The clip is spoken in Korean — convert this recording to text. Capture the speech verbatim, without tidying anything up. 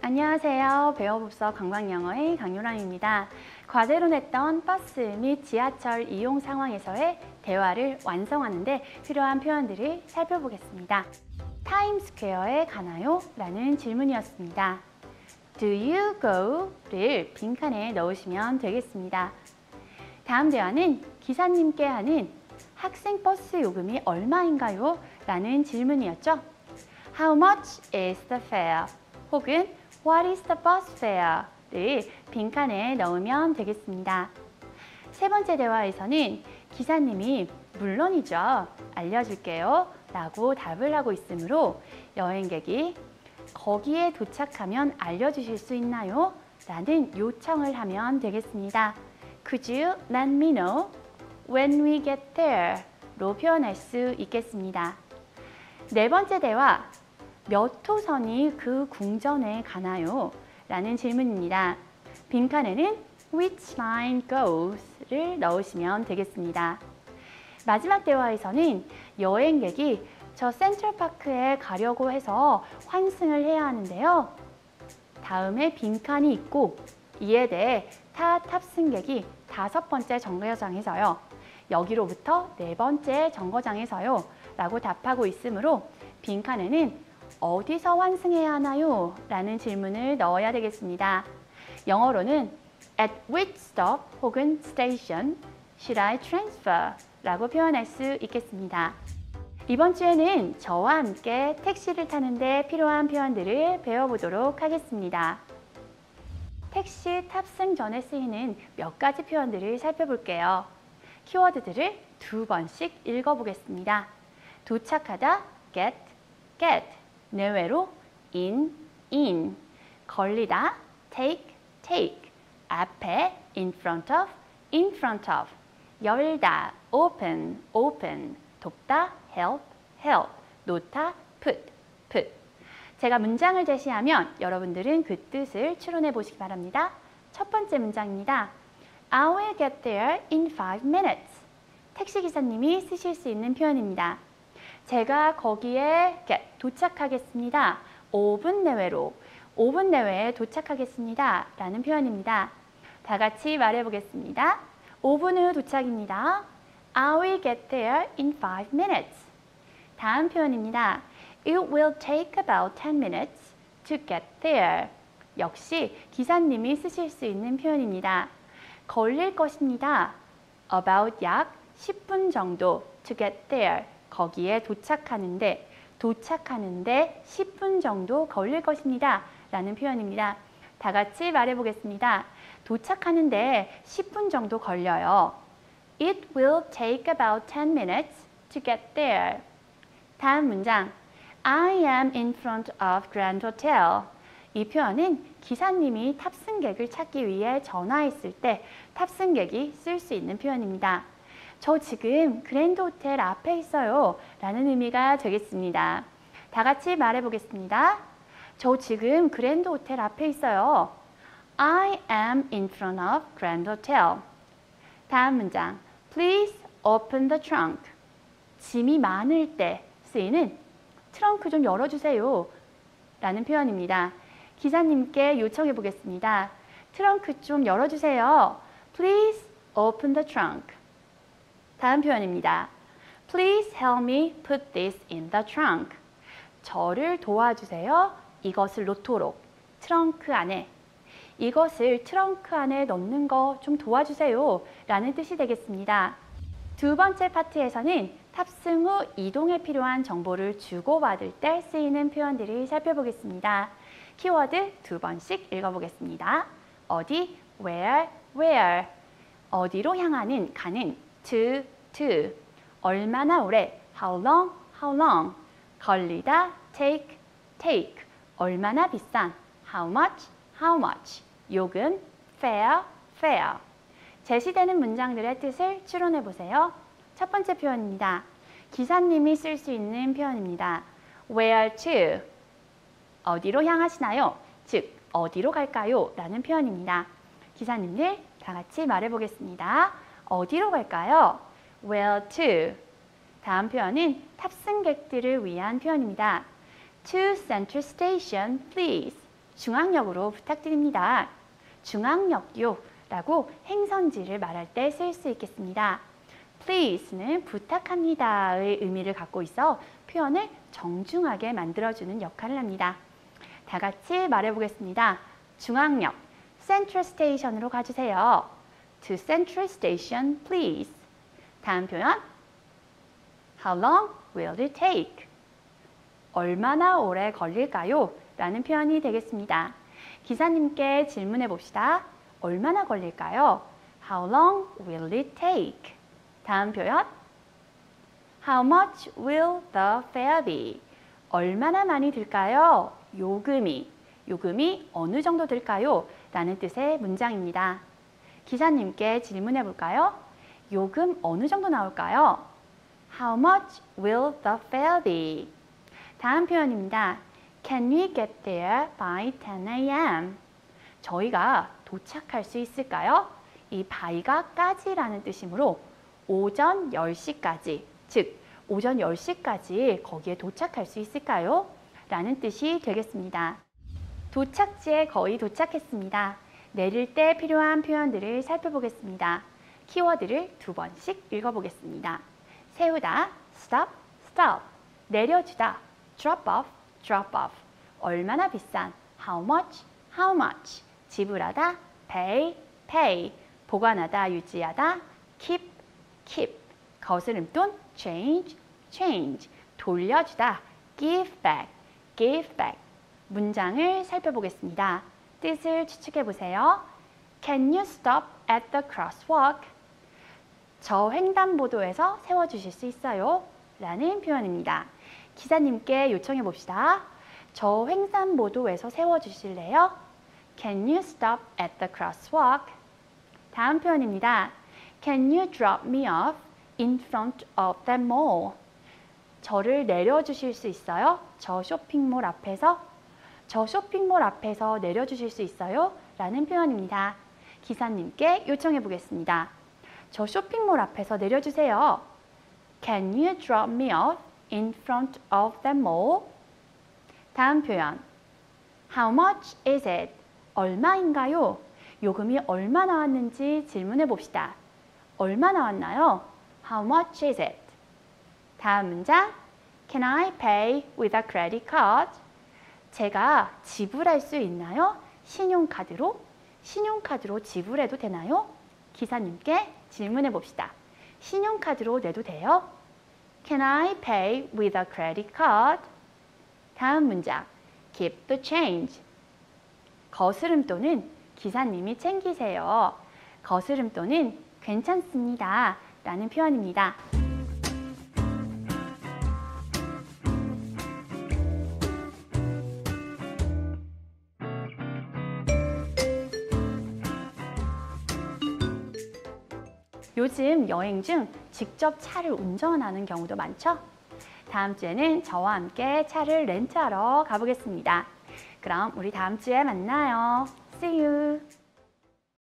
안녕하세요. 배워봅서 관광영어의 강유람입니다. 과제로 냈던 버스 및 지하철 이용 상황에서의 대화를 완성하는데 필요한 표현들을 살펴보겠습니다. 타임스퀘어에 가나요? 라는 질문이었습니다. Do you go?를 빈칸에 넣으시면 되겠습니다. 다음 대화는 기사님께 하는 학생 버스 요금이 얼마인가요? 라는 질문이었죠. How much is the fare? 혹은 What is the bus fare?를 빈칸에 넣으면 되겠습니다. 세 번째 대화에서는 기사님이 물론이죠. 알려줄게요. 라고 답을 하고 있으므로 여행객이 거기에 도착하면 알려주실 수 있나요? 라는 요청을 하면 되겠습니다. Could you let me know when we get there? 로 표현할 수 있겠습니다. 네 번째 대화, 몇 호선이 그 궁전에 가나요? 라는 질문입니다. 빈칸에는 Which line goes?를 넣으시면 되겠습니다. 마지막 대화에서는 여행객이 저 센트럴파크에 가려고 해서 환승을 해야 하는데요. 다음에 빈칸이 있고 이에 대해 타 탑승객이 다섯 번째 정거장에서요. 여기로부터 네 번째 정거장에서요. 라고 답하고 있으므로 빈칸에는 어디서 환승해야 하나요? 라는 질문을 넣어야 되겠습니다. 영어로는 At which stop 혹은 station should I transfer? 라고 표현할 수 있겠습니다. 이번 주에는 저와 함께 택시를 타는데 필요한 표현들을 배워보도록 하겠습니다. 택시 탑승 전에 쓰이는 몇 가지 표현들을 살펴볼게요. 키워드들을 두 번씩 읽어보겠습니다. 도착하다, get, get. 내외로 in, in, 걸리다 take, take, 앞에 in front of, in front of, 열다 open, open, 돕다 help, help, 놓다 put, put. 제가 문장을 제시하면 여러분들은 그 뜻을 추론해 보시기 바랍니다. 첫 번째 문장입니다. I will get there in five minutes. 택시기사님이 쓰실 수 있는 표현입니다. 제가 거기에 도착하겠습니다. 오 분 내외로, 오 분 내외에 도착하겠습니다. 라는 표현입니다. 다 같이 말해보겠습니다. 오 분 후 도착입니다. I will get there in five minutes. 다음 표현입니다. It will take about ten minutes to get there. 역시 기사님이 쓰실 수 있는 표현입니다. 걸릴 것입니다. About 약 십 분 정도 to get there. 거기에 도착하는데, 도착하는데 십 분 정도 걸릴 것입니다. 라는 표현입니다. 다 같이 말해보겠습니다. 도착하는데 십 분 정도 걸려요. It will take about ten minutes to get there. 다음 문장. I am in front of Grand Hotel. 이 표현은 기사님이 탑승객을 찾기 위해 전화했을 때 탑승객이 쓸 수 있는 표현입니다. 저 지금 그랜드 호텔 앞에 있어요. 라는 의미가 되겠습니다. 다 같이 말해보겠습니다. 저 지금 그랜드 호텔 앞에 있어요. I am in front of Grand Hotel. 다음 문장. Please open the trunk. 짐이 많을 때 쓰이는 트렁크 좀 열어주세요. 라는 표현입니다. 기사님께 요청해 보겠습니다. 트렁크 좀 열어주세요. Please open the trunk. 다음 표현입니다. Please help me put this in the trunk. 저를 도와주세요. 이것을 놓도록. 트렁크 안에. 이것을 트렁크 안에 넣는 거 좀 도와주세요. 라는 뜻이 되겠습니다. 두 번째 파트에서는 탑승 후 이동에 필요한 정보를 주고받을 때 쓰이는 표현들을 살펴보겠습니다. 키워드 두 번씩 읽어보겠습니다. 어디, where, where. 어디로 향하는, 가는. to, to, 얼마나 오래, how long, how long, 걸리다, take, take, 얼마나 비싼, how much, how much, 요금, fare, fare. 제시되는 문장들의 뜻을 추론해 보세요. 첫 번째 표현입니다. 기사님이 쓸 수 있는 표현입니다. Where to? 어디로 향하시나요? 즉, 어디로 갈까요? 라는 표현입니다. 기사님들 다 같이 말해보겠습니다. 어디로 갈까요? Where to? 다음 표현은 탑승객들을 위한 표현입니다. To Central Station, please. 중앙역으로 부탁드립니다. 중앙역요 라고 행선지를 말할 때 쓸 수 있겠습니다. Please는 부탁합니다의 의미를 갖고 있어 표현을 정중하게 만들어주는 역할을 합니다. 다 같이 말해보겠습니다. 중앙역, Central Station으로 가주세요. To Central Station, please. 다음 표현. How long will it take? 얼마나 오래 걸릴까요? 라는 표현이 되겠습니다. 기사님께 질문해 봅시다. 얼마나 걸릴까요? How long will it take? 다음 표현. How much will the fare be? 얼마나 많이 들까요? 요금이. 요금이 어느 정도 들까요? 라는 뜻의 문장입니다. 기사님께 질문해 볼까요? 요금 어느 정도 나올까요? How much will the fare be? 다음 표현입니다. Can we get there by ten A M? 저희가 도착할 수 있을까요? 이 by가 까지라는 뜻이므로 오전 열 시까지, 즉 오전 열 시까지 거기에 도착할 수 있을까요? 라는 뜻이 되겠습니다. 도착지에 거의 도착했습니다. 내릴 때 필요한 표현들을 살펴보겠습니다. 키워드를 두 번씩 읽어보겠습니다. 세우다, stop, stop. 내려주다, drop off, drop off. 얼마나 비싼, how much, how much. 지불하다, pay, pay. 보관하다, 유지하다, keep, keep. 거스름돈, change, change. 돌려주다, give back, give back. 문장을 살펴보겠습니다. 뜻을 추측해 보세요. Can you stop at the crosswalk? 저 횡단보도에서 세워주실 수 있어요? 라는 표현입니다. 기사님께 요청해 봅시다. 저 횡단보도에서 세워주실래요? Can you stop at the crosswalk? 다음 표현입니다. Can you drop me off in front of that mall? 저를 내려주실 수 있어요? 저 쇼핑몰 앞에서? 저 쇼핑몰 앞에서 내려주실 수 있어요? 라는 표현입니다. 기사님께 요청해 보겠습니다. 저 쇼핑몰 앞에서 내려주세요. Can you drop me off in front of that mall? 다음 표현. How much is it? 얼마인가요? 요금이 얼마 나왔는지 질문해 봅시다. 얼마 나왔나요? How much is it? 다음 문장. Can I pay with a credit card? 제가 지불할 수 있나요? 신용카드로? 신용카드로 지불해도 되나요? 기사님께 질문해 봅시다. 신용카드로 내도 돼요? Can I pay with a credit card? 다음 문장. Keep the change. 거스름돈은 기사님이 챙기세요. 거스름돈은 괜찮습니다. 라는 표현입니다. 요즘 여행 중 직접 차를 운전하는 경우도 많죠? 다음 주에는 저와 함께 차를 렌트하러 가보겠습니다. 그럼 우리 다음 주에 만나요. See you!